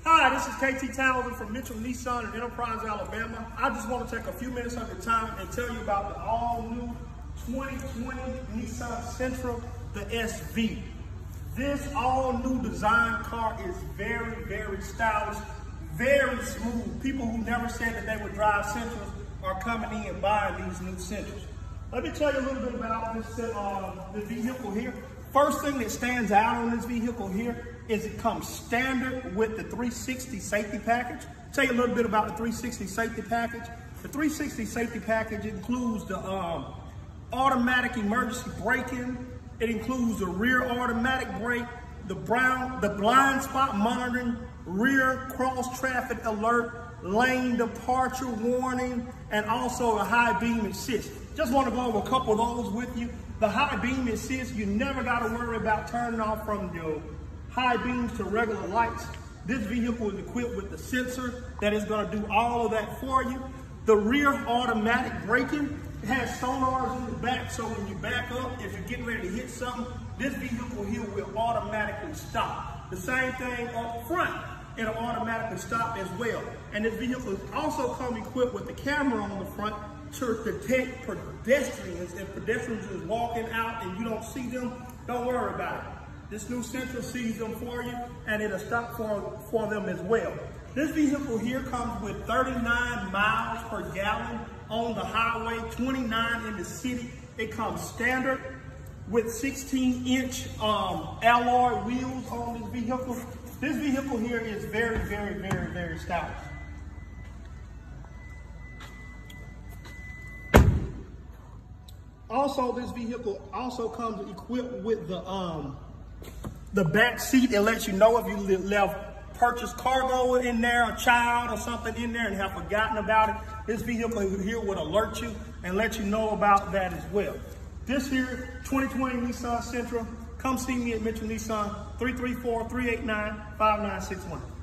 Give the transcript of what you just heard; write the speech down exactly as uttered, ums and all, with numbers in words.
Hi, this is K T Townsend from Mitchell Nissan in Enterprise, Alabama. I just want to take a few minutes of your time and tell you about the all-new twenty twenty Nissan Sentra, the S V. This all-new design car is very, very stylish, very smooth. People who never said that they would drive Sentras are coming in and buying these new Sentras. Let me tell you a little bit about this, uh, the vehicle here. First thing that stands out on this vehicle here is it comes standard with the three sixty safety package. Tell you a little bit about the three sixty safety package. The three sixty safety package includes the um, automatic emergency braking. It includes the rear automatic brake, the brown, the blind spot monitoring, rear cross traffic alert, lane departure warning, and also a high beam assist. Just want to go over a couple of those with you. The high beam assist, you never got to worry about turning off from your high beams to regular lights. This vehicle is equipped with the sensor that is going to do all of that for you. The rear automatic braking has sonars in the back, so when you back up, if you're getting ready to hit something, this vehicle here will automatically stop. The same thing up front, it'll automatically stop as well. And this vehicle also comes equipped with the camera on the front to detect pedestrians. If pedestrians is walking out and you don't see them, don't worry about it. This new Sentra sees them for you, and it'll stop for, for them as well. This vehicle here comes with thirty-nine miles per gallon on the highway, twenty-nine in the city. It comes standard with sixteen inch um, alloy wheels on this vehicle. This vehicle here is very, very, very, very stylish. Also, this vehicle also comes equipped with the um, the back seat. It lets you know if you left purchased cargo in there, a child or something in there and have forgotten about it. This vehicle here would alert you and let you know about that as well. This here, twenty twenty Nissan Sentra, come see me at Mitchell Nissan, three three four, three eight nine, five nine six one.